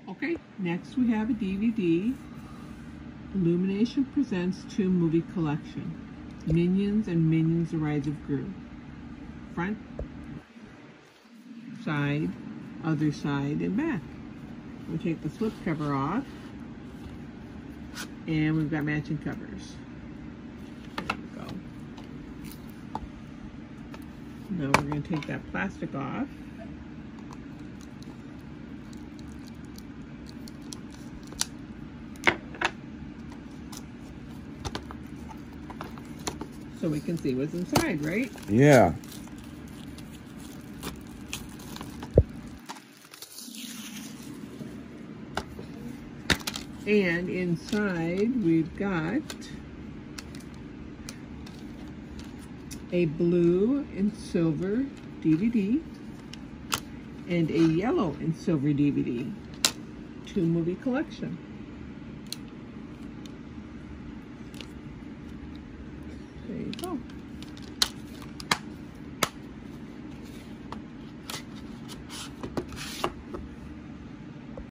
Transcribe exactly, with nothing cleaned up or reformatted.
Okay, next we have a D V D. Illumination presents two movie collection, Minions and Minions: The Rise of Gru. Front, side, other side, and back. We'll take the slip cover off, and we've got matching covers. There we go. Now we're going to take that plastic off. So we can see what's inside, right? Yeah. And inside we've got a blue and silver D V D and a yellow and silver D V D. Two movie collection. There you go.